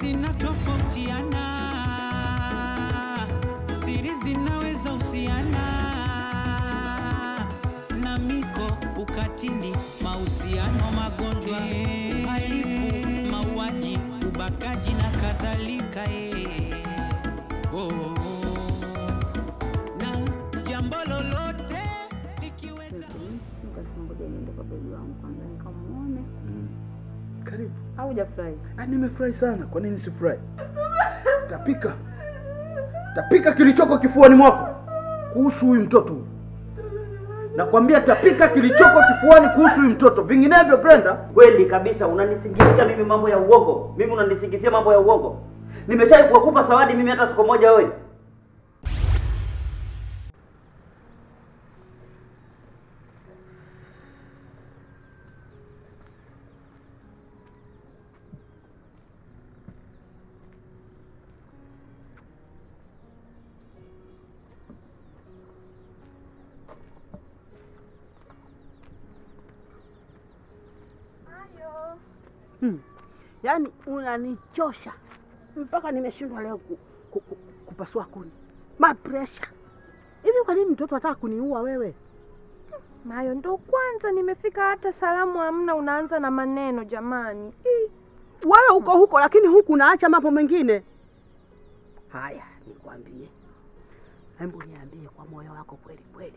zinatofautiana, siri zinaweza husiana na miko, ukatili, mahusiano, magonjwa, uhalifu, mauaji, ubakaji na kadhalika. Na jambo lolote likiweza ngoja niende kwa baby wangu kwanza nikamuone. Karibu. Au hujafurahi? Nimefurahi sana. Kwa nini sifurahi? Tapika kilichoko kifuani mwako kuhusu huyu mtoto. Nakwambia tapika kilichoko kifuani kuhusu huyu mtoto. Vinginevyo Brenda, kweli kabisa unanisingizia mimi mambo ya uongo. Mimi unanisingizia mambo ya uongo. Nimeshawahi kukupa zawadi mimi hata siku moja wewe. Yaani unanichosha mpaka nimeshindwa leo kupasua kuni. Pressure. Hivi kwa nini mtoto anataka kuniua wewe? Mayo ndo kwanza nimefika hata salamu hamna, unaanza na maneno jamani. Wewe uko huko lakini huku unaacha mambo mengine. Haya, nikwambie. Hebu niambie kwa moyo wako kweli kweli.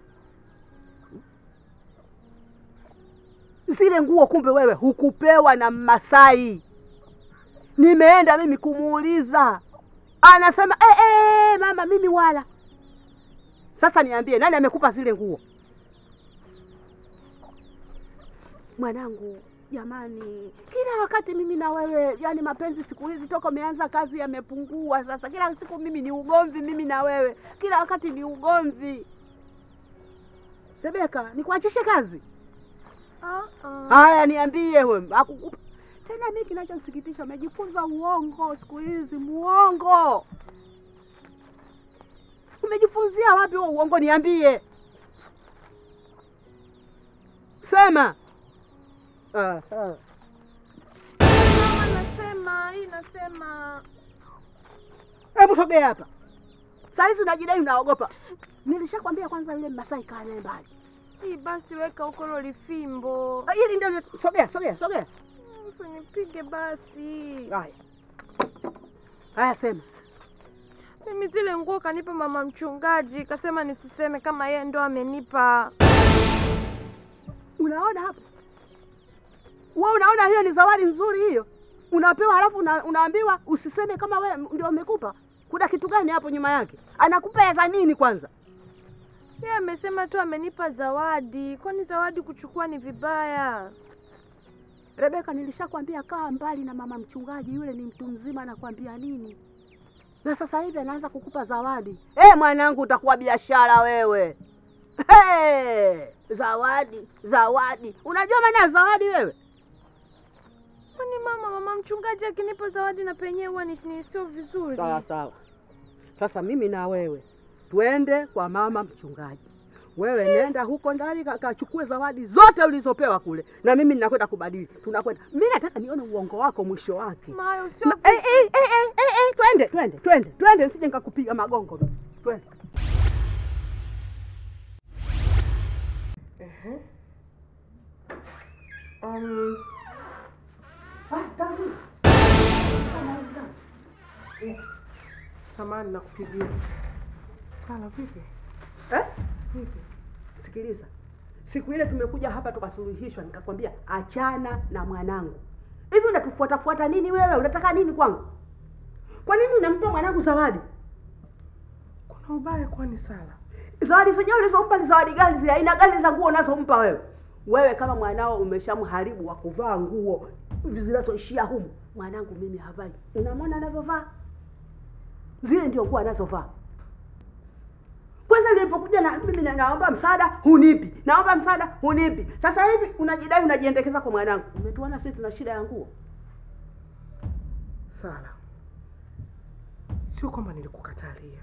Zile nguo kumbe wewe hukupewa na Masai. Nimeenda mimi kumuuliza. Anasema mama mimi wala. Sasa niambie nani amekupa zile nguo? Mwanangu, jamani, kila wakati mimi na wewe, yani mapenzi siku hizi toka umeanza kazi yamepungua sasa. Kila siku mimi ni ugomvi mimi na wewe. Kila wakati ni ugomvi. Rebeka, nikuachishe kazi? Haya niambie wewe. Tena mimi kinachosikitisha umejifunza uongo siku hizi, muongo. Umejifunzia wapi huo uongo niambie? Sema. Mama nasema. Hebu sogea hapa. Sasa hizi unajidai unaogopa. Nilishakwambia kwanza yule Masai kaa naye mbali. Basi weka huko loli fimbo. Hili ndio sogea. Usinipige basi. Haya sema. Mimi zile nguo kanipa mama mchungaji, kasema nisiseme kama yeye ndo amenipa. Unaona hapa? Wewe unaona hiyo ni zawadi nzuri hiyo? Unapewa halafu unaambiwa usiseme kama wewe ndio umekupa. Kuna kitu gani hapo nyuma yake? Anakupa za nini kwanza? Yeye amesema tu amenipa zawadi. Kwani zawadi kuchukua ni vibaya? Rebeka, nilishakwambia kaa mbali na mama mchungaji, yule ni mtu mzima, anakuambia nini? Na sasa hivi anaanza kukupa zawadi. Mwanangu utakuwa biashara wewe. Zawadi. Unajua maana ya zawadi wewe? Kwani mama mchungaji akinipa zawadi na penyewe huwa ni sio vizuri. Sawa. Sasa mimi na wewe twende kwa mama mchungaji. Wewe nenda huko ndani kachukue zawadi zote ulizopewa kule. Na mimi ninakwenda kubadili. Tunakwenda. Mimi nataka nione uongo wako mwisho wake. Mayo sio. Twende nisije nikakupiga magongo. Twende. Samani nakupigia. Sala vipi? Vipi? Sikiliza. Siku ile tumekuja hapa tukasuluhishwa, nikakwambia achana na mwanangu. Hivi unatufuata nini wewe? Unataka nini kwangu? Kwa nini unampa mwanangu zawadi? Kuna ubaya kwani Sala? Zawadi zenyewe ulizompa ni zawadi gani? Aina gani za nguo unazompa wewe? Wewe kama mwanao umeshamharibu wa kuvaa nguo zinazoishia humu. Mwanangu mimi havai. Unamwona anavyovaa? Zile ndio nguo anazovaa. Kwanza nilipokuja na mimi naomba msaada hunipi. Naomba msaada hunipi. Sasa hivi unajidai unajiendekeza kwa mwanangu. Umetuona sisi tuna shida ya nguo. Sala. Sio kwamba nilikukatalia.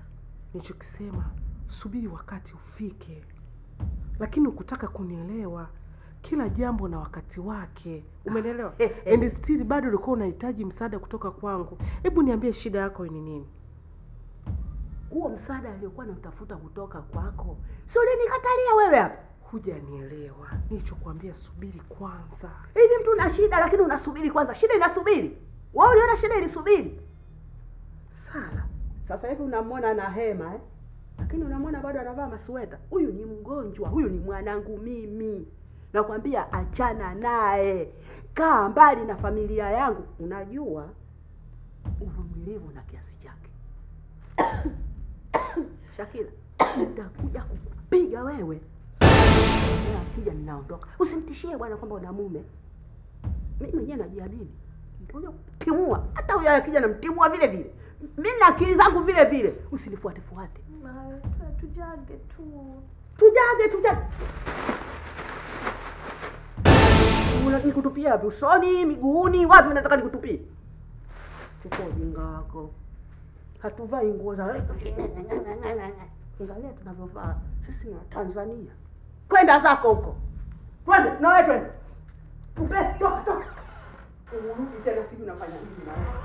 Nilichokisema subiri wakati ufike. Lakini ukutaka kunielewa. kila jambo na wakati wake, umeelewa? And still bado ulikuwa unahitaji msaada kutoka kwangu. Hebu niambie shida yako ni nini? Huo msaada aliokuwa nautafuta kutoka kwako, sio ulinikatalia wewe hapa? Hujanielewa. Nilichokuambia subiri kwanza. Hivi mtu una shida lakini unasubiri kwanza? Shida inasubiri? Wewe uliona shida ilisubiri? Sala, Sasa hivi unamwona na hema lakini unamwona bado anavaa masweta. Huyu ni mgonjwa, huyu ni mwanangu mimi. Nakwambia achana naye. Kaa mbali na familia yangu. Unajua uvumilivu na kiasi chake. Shakila, nitakuja kukupiga wewe. Na akija ninaondoka. Usimtishie bwana kwamba una mume. Mimi mwenyewe najiamini. Nitakuja kutimua. Hata huyo akija namtimua vile vile. Mimi na akili zangu vile vile. Usinifuate fuate. Tujage tu. Tujage. Nikutupia wapi? Usoni, miguuni, wapi unataka nikutupie? Chukua ujinga wako. Hatuvai nguo za angalia tunavyovaa sisi ni Tanzania. Kwenda zako huko. Twende, na wewe twende. Upesi toka. Urudi tena siku unafanya nini na wewe?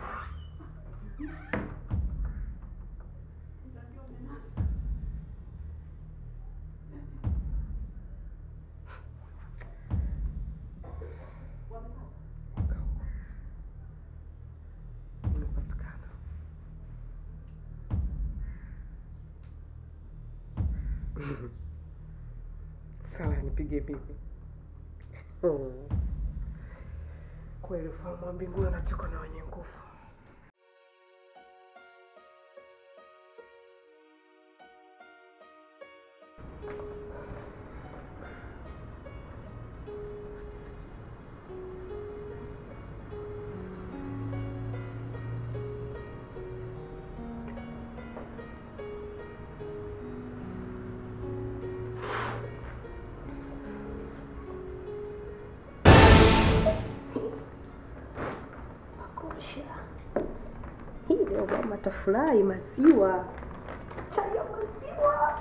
Sala, nipige mimi. Kweli ufalme wa mbinguni unatoka na wenye nguvu. Hii leo mama tafurahi maziwa. Chai ya maziwa.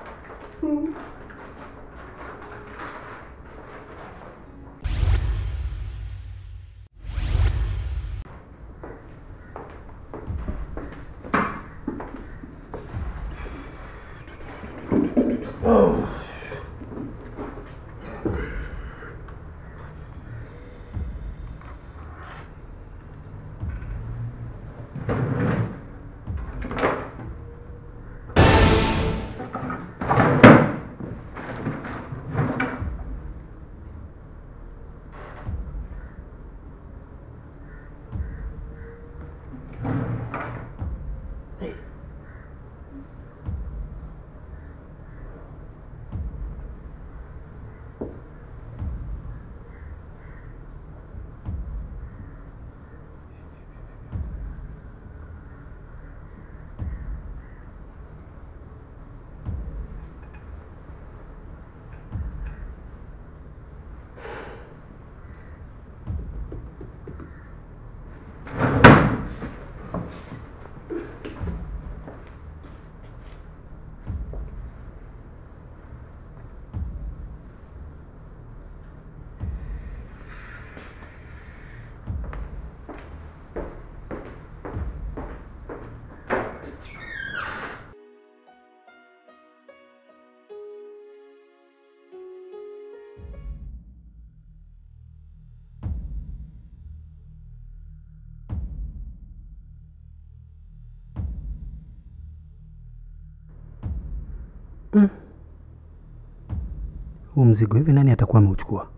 Huu mzigo hivi nani atakuwa ameuchukua?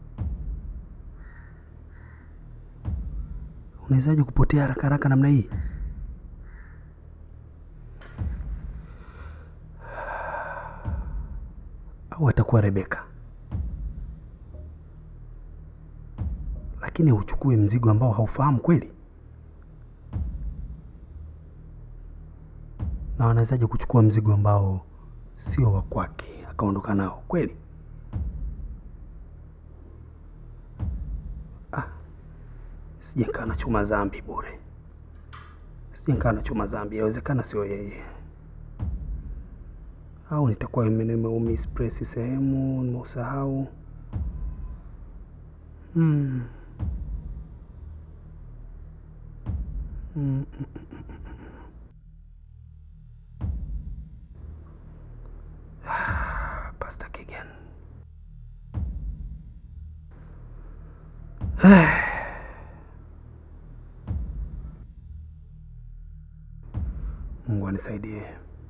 Unawezaje kupotea haraka haraka namna hii? Au atakuwa Rebeka? Lakini uchukue mzigo ambao haufahamu kweli? Na wanawezaje kuchukua mzigo ambao sio wa kwake akaondoka nao kweli? Sijakaa na chuma dhambi bure. Sijakaa na chuma dhambi, yawezekana sio yeye. Au nitakuwa nimeumispress sehemu, nimeusahau. Pastor Kigen. Mungu anisaidie.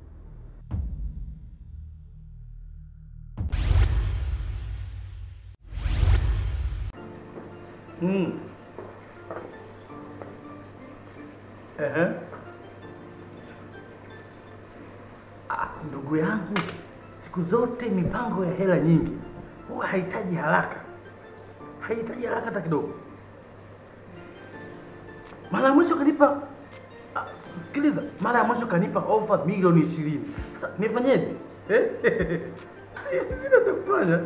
Ndugu yangu, siku zote mipango ya hela nyingi huwa haihitaji haraka. Haihitaji haraka hata kidogo. Mara ya mwisho kanipa sikiliza, mara ya mwisho kanipa ofa milioni 20. Sasa nifanyeje? Sina cha kufanya.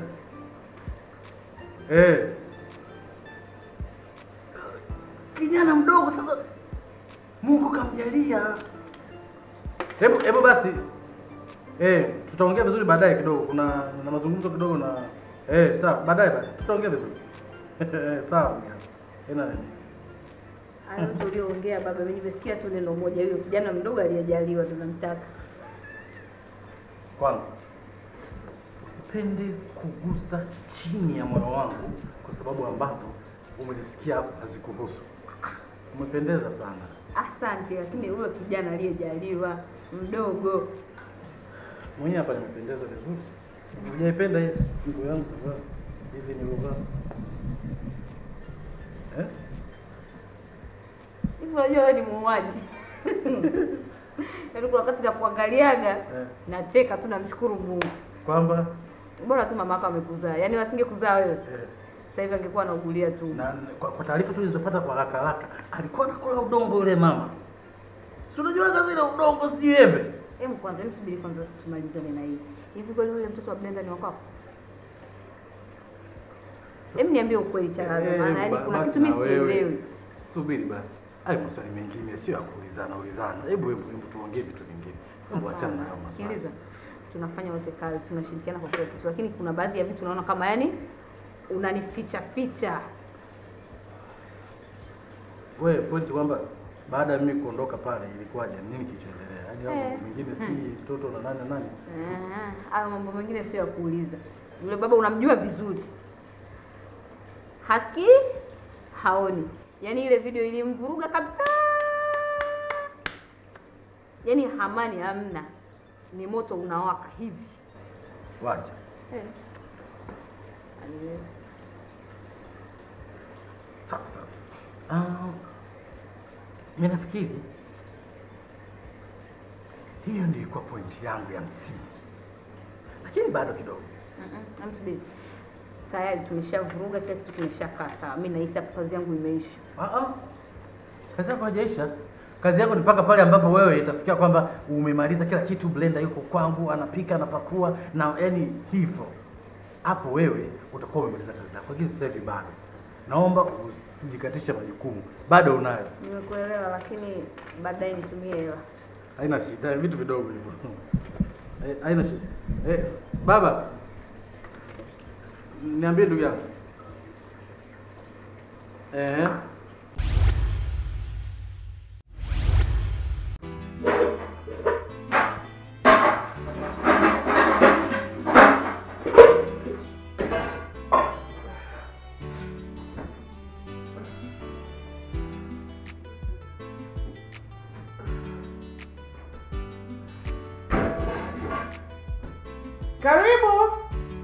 Kijana mdogo sasa Mungu kamjalia. Hebu basi. Tutaongea vizuri baadaye kidogo. Kuna mazungumzo kidogo na sawa, baadaye tutaongea vizuri. Sawa. Hayo tulioongea baba, mimi nimesikia tu neno moja, huyo kijana mdogo aliyejaliwa tunamtaka. Kwanza usipende kugusa chini ya moyo wangu kwa sababu ambazo umezisikia hapo hazikuhusu. Umependeza sana. Asante, lakini huyo kijana aliyejaliwa mdogo. Mwenye hapa nimependeza vizuri. Hujaipenda hii nguo yangu hivi nilovaa? Hivi unajua wewe ni muuaji. Yaani kuna wakati na kuangaliaga nacheka tu, namshukuru Mungu. Kwamba bora tu mama yako amekuzaa. Yaani wasingekuzaa wewe. Sasa hivi angekuwa anaugulia tu. Na kwa taarifa tulizopata kwa haraka alikuwa anakula udongo yule mama. Si unajua kazi ile udongo sijui embe. Kwanza subiri kwanza tumalizane na hii. Hivi kweli yule mtoto wa Brenda ni wako? Niambie ukweli cha lazima. Maana yaani kuna kitu mimi sielewi. Subiri basi. Hayo maswali mengine sio ya kuulizana. Hebu tuongee vitu vingine. Hebu achana na hayo maswali. Sikiliza. Tunafanya wote kazi, tunashirikiana kwa kila kitu. Lakini kuna baadhi ya vitu naona kama yani unanificha. Wewe point kwamba baada ya mimi kuondoka pale ilikuwaje? Nini kilichoendelea? Yaani mambo mengine si mtoto na nani? Hayo mambo mengine sio ya kuuliza. Yule baba unamjua vizuri. Hasikii, haoni. Yaani ile video ilimvuruga kabisa. Yaani amani hamna. Ni moto unawaka hivi. Wacha. Sawa. Mimi nafikiri hiyo ndio ilikuwa point yangu ya msingi. Lakini bado kidogo. Namsubiri. Tayari tumeshavuruga, kila kitu kimeshakaa sawa. Mimi nahisi hapo kazi yangu imeisha. Kazi yako haijaisha. Kazi yako ni mpaka pale ambapo wewe itafikia kwamba umemaliza kila kitu, blender yuko kwangu, anapika, anapakua na yani hivyo. Hapo wewe utakuwa umemaliza kazi yako. Lakini sasa hivi bado. Naomba usijikatishe majukumu. Bado unayo. Nimekuelewa, lakini baadaye nitumie hela. Haina shida, vitu vidogo hivyo. Haina shida. Baba. Niambie ndugu yangu. Karibu.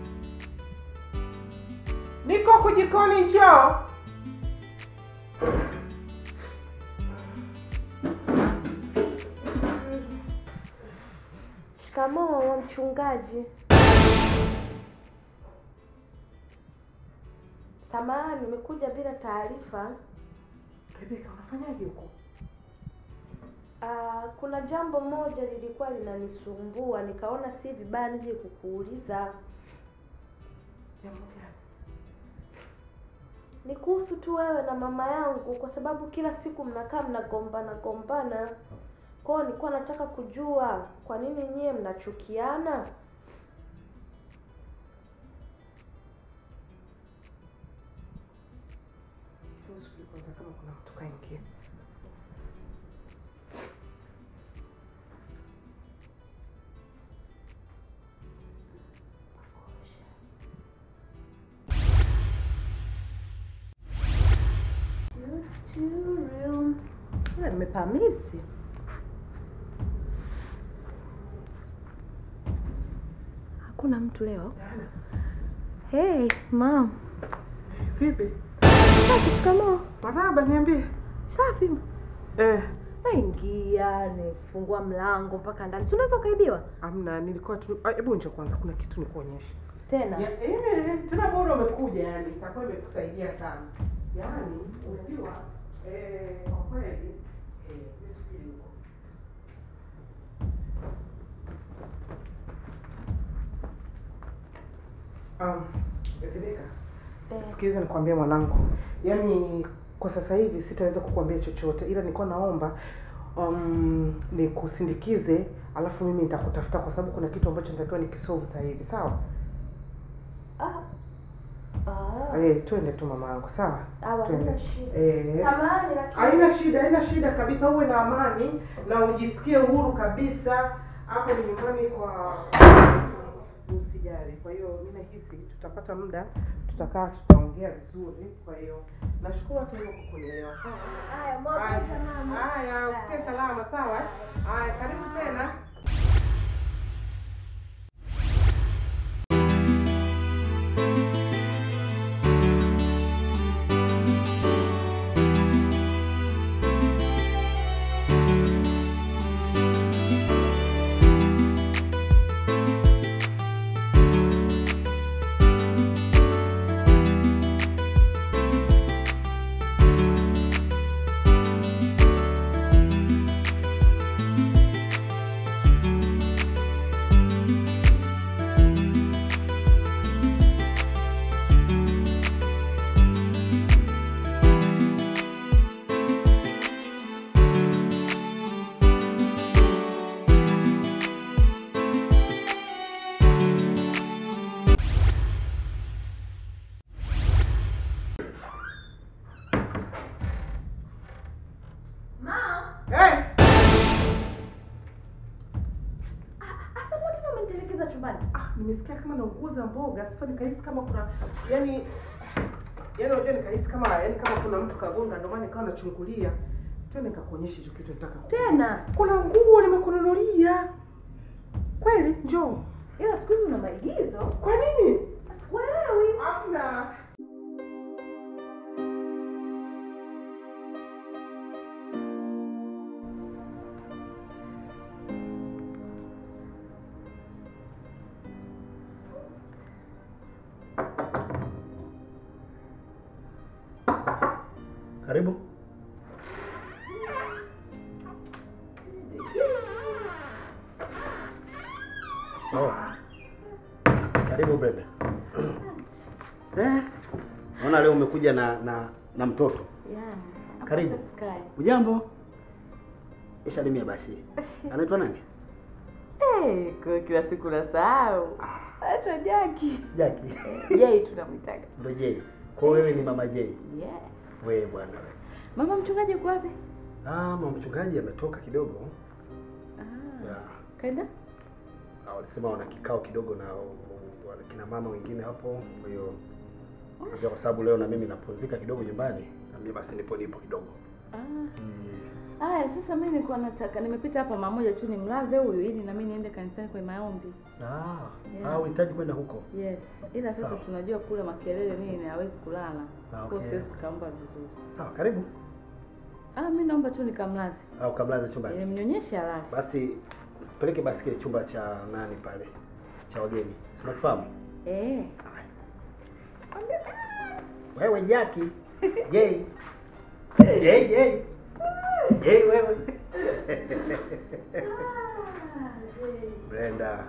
Niko kujikoni, njoo. Shikamoo wa mchungaji. Samahani, nimekuja bila taarifa. Rebeka, unafanyaje huko? Kuna jambo moja lilikuwa linanisumbua, nikaona si vibaya nije kukuuliza. Jambo gani? Ni kuhusu tu wewe na mama yangu, kwa sababu kila siku mnakaa mnagombana. Kwa hiyo nilikuwa nataka kujua kwa nini nyie mnachukiana? tukaingia. Nimepamisi. Hakuna mtu leo. Hey, mom. Vipi? Safi, shikamoo. Marhaba, niambie. Safi. Ingia, nifungua mlango mpaka ndani. Si unaweza ukaibiwa? Amna, nilikuwa tu hebu njoo kwanza, kuna kitu nikuonyeshe. Tena? Tena bora umekuja yani, itakuwa imekusaidia sana. Yaani, unajua kwa kweli nisubiri huko. Rebeka. Sikiliza nikwambie mwanangu. Yaani kwa sasa hivi sitaweza kukuambia chochote, ila nilikuwa naomba nikusindikize, alafu mimi nitakutafuta kwa sababu kuna kitu ambacho natakiwa nikisolve sasa hivi, sawa? Twende tu mamangu, sawa? Twende. Samahani lakini haina shida kabisa, uwe na amani na ujisikie uhuru kabisa. Hapo ni nyumbani kwa usijali. Kwa hiyo mimi nahisi tutapata muda, tutakaa tutaongea vizuri. Kwa hiyo nashukuru hata hivyo kwa kunielewa, sawa? Haya, mama. Haya, ukae salama, sawa? Haya, karibu tena. Nimesikia kama nauguza mboga, sasa nikahisi kama kuna yani unajua nikahisi kama kuna mtu kagonga, ndio maana nikawa nachungulia. Twende nikakuonyesha hicho kitu nataka. Tena kuna nguo nimekununulia. Kweli njoo. Ila siku hizi una maigizo. Kwa nini? Sikuelewi. Hamna. Karibu. Karibu bebe. Naona leo umekuja na mtoto. Karibu. Ujambo? Ishalimia basi. Anaitwa nani? Kwa kila siku nasahau. Anaitwa Jackie. Jackie. Jay tunamwitaga. Ndio Jay. Kwa wewe ni mama Jay. Yeah. Wewe bwana. Mama mchungaji yuko wapi? Mama mchungaji ametoka kidogo. Kaenda? Walisema wana kikao kidogo na kina mama wengine hapo. Kwa hiyo kwa sababu leo na mimi napumzika kidogo nyumbani, na mimi basi nipo kidogo. Sasa mimi nilikuwa nataka nimepita hapa mara moja tu nimlaze huyu ili na mimi niende kanisani kwa maombi. Unahitaji kwenda huko? Yes. Ila sasa tunajua kule makelele nini hawezi kulala. Kwa siwezi kukaomba vizuri. Sawa, karibu. Mimi naomba tu nikamlaze. Ukamlaze chumbani. Nimnyonyeshe alale. Basi peleke basi kile chumba cha nani pale? Cha wageni. Unafahamu? Wewe Jackie. Jay. Jay wewe. Brenda.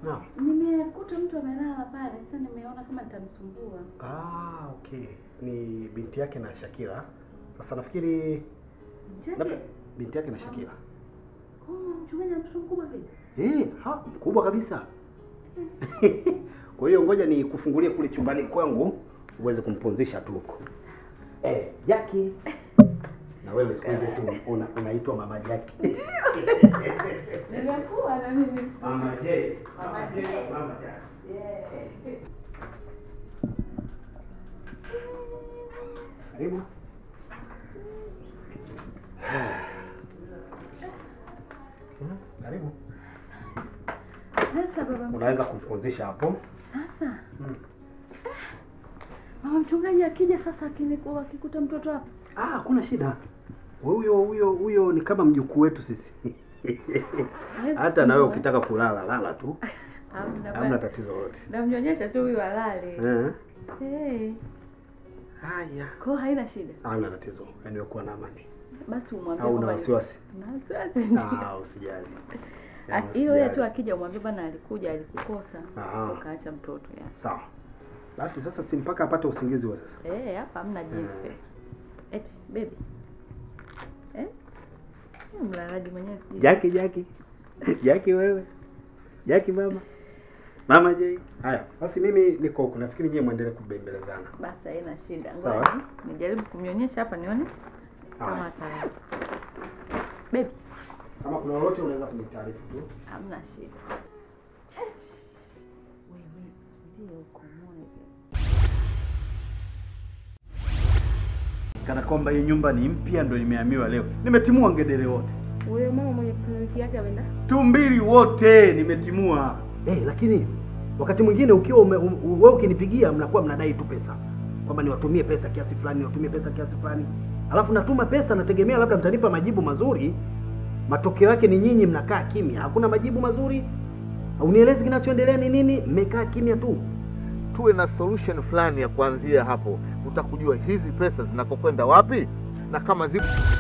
Naam. Nimekuta mtu amelala pale, sasa nimeona kama nitamsumbua. Okay. Ni binti yake na Shakira. Sasa nafikiri binti yake na Shakira. Mchungaji ana mtoto mkubwa vile? Mkubwa kabisa. Kwa hiyo ngoja ni kufungulie kule chumbani kwangu uweze kumpumzisha tu huko. Jackie. Na wewe siku hizi tu unaitwa Mama Jackie. Nimekuwa na mimi. Mama J. Mama J. Mama Jackie. Karibu. Karibu. Sasa baba, unaweza kumpumzisha hapo. Sasa. Mama mchungaji akija sasa akikuta mtoto hapo. Hakuna shida. Huyo ni kama mjukuu wetu sisi. Hata na wewe ukitaka kulala lala tu. Hamna tatizo lolote. Namnyonyesha tu huyu alale. Haya. Kwa haina shida. Hamna tatizo. Yaani uko na amani. Basi umwambie au una wasiwasi? Usijali. Hilo yeye tu akija umwambie bana alikuja alikukosa ukaacha mtoto ya. Sawa. Basi sasa si mpaka apate usingizi wa sasa. Hapa hamna jinsi. Eti baby. Mlalaji mwenyewe siji. Jackie wewe. Jackie mama. Mama J. Haya, basi mimi niko huko. Nafikiri nyie muendelee kubembelezana. Basi haina shida. Ngoja nijaribu kumnyonyesha hapa nione kama atalala. Baby. Kama kuna lolote unaweza kunitaarifu tu. Hamna shida. Wewe ndio uko muone. Kana kwamba hii nyumba ni mpya ndio nimehamiwa leo. Nimetimua ngedere wote. Wewe mama mwenye kliniki yake ameenda? Tumbili wote nimetimua. Lakini wakati mwingine ukiwa wewe ukinipigia mnakuwa mnadai tu pesa. Kwamba niwatumie pesa kiasi fulani, niwatumie pesa kiasi fulani. Alafu natuma pesa nategemea labda mtanipa majibu mazuri. Matokeo yake ni nyinyi mnakaa kimya. Hakuna majibu mazuri. Unielezi kinachoendelea ni nini? Mmekaa kimya tu. Tuwe na solution fulani ya kuanzia hapo. Utakujua hizi pesa zinakokwenda wapi na kama zipo